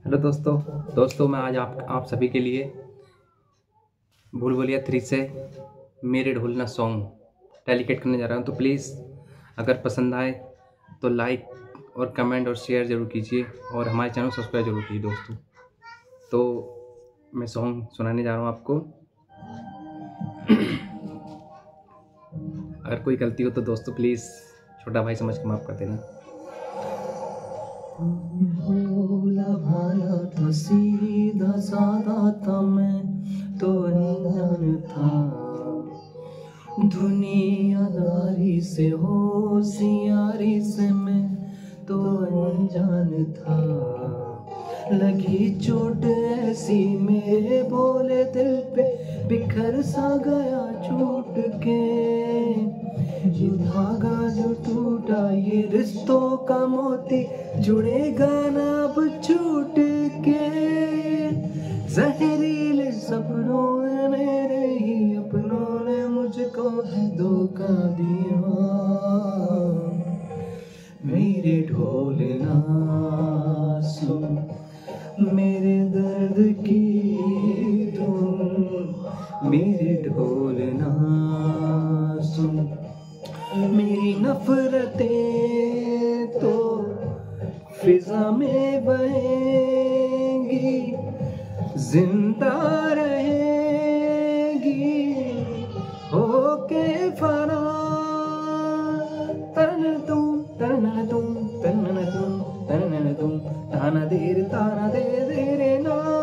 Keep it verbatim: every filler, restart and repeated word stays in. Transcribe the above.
Hello दोस्तों दोस्तों मैं आज आप आप सभी के लिए भूल भुलैया थ्री से मेरे ढोलना सॉन्ग डेडिकेट करने जा रहा हूँ। तो प्लीज़ अगर पसंद आए तो लाइक और कमेंट और शेयर ज़रूर कीजिए और हमारे चैनल को सब्सक्राइब जरूर कीजिए दोस्तों। तो मैं सॉन्ग सुनाने जा रहा हूँ आपको। अगर कोई गलती हो तो दोस्तों प्लीज़ छोटा भाई समझ के माफ़ कर देना। भोला भाला था, सीधा साधा था, मैं तो अनजान था। दुनियादारी से होशियारी से मैं तो अनजान था। लगी चोट ऐसी मेरे भोले दिल पे, बिखर सा गया छूट के। ये धागा जो टूटा ये रिश्तों का मोती, जुड़ेगा ना अब छूट के। जहरीले सपनों में मेरे ही अपनों ने मुझको धोखा दिया। मेरे ढोलना सुन, मेरे दर्द की धुन। मेरे ढोलना सुन, मेरी नफरतें तो फिजा में बहेंगी, जिंदा रहेंगी होके फना। तन तुम तन तुम तन तुम तन तुम ताना देर ताना दे दे रे ना।